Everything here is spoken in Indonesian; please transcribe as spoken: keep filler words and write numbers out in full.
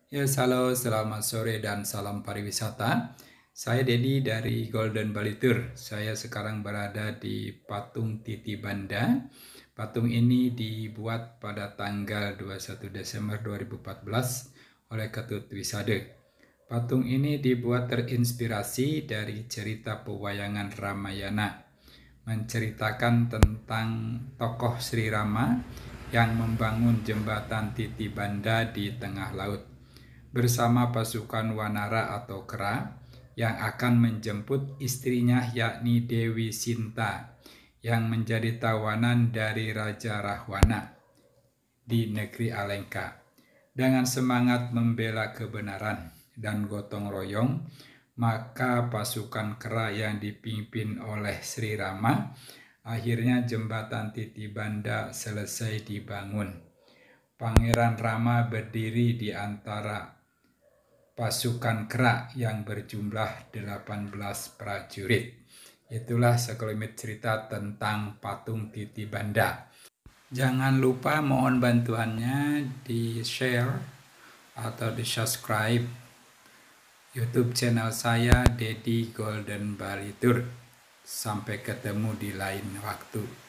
Yes, halo, selamat sore dan salam pariwisata. Saya Dedi dari Golden Bali Tour. Saya sekarang berada di Patung Titi Banda. Patung ini dibuat pada tanggal dua puluh satu Desember dua ribu empat belas oleh Ketut Wisade. Patung ini dibuat terinspirasi dari cerita pewayangan Ramayana, menceritakan tentang tokoh Sri Rama yang membangun jembatan Titi Banda di tengah laut bersama pasukan Wanara atau Kera yang akan menjemput istrinya yakni Dewi Sinta yang menjadi tawanan dari Raja Rahwana di negeri Alengka. Dengan semangat membela kebenaran dan gotong royong, maka pasukan Kera yang dipimpin oleh Sri Rama akhirnya jembatan Titi Banda selesai dibangun. Pangeran Rama berdiri di antara pasukan Kera yang berjumlah delapan belas prajurit. Itulah sekelumit cerita tentang patung Titi Banda. Jangan lupa mohon bantuannya di share atau di subscribe YouTube channel saya Dedi Golden Bali Tour. Sampai ketemu di lain waktu.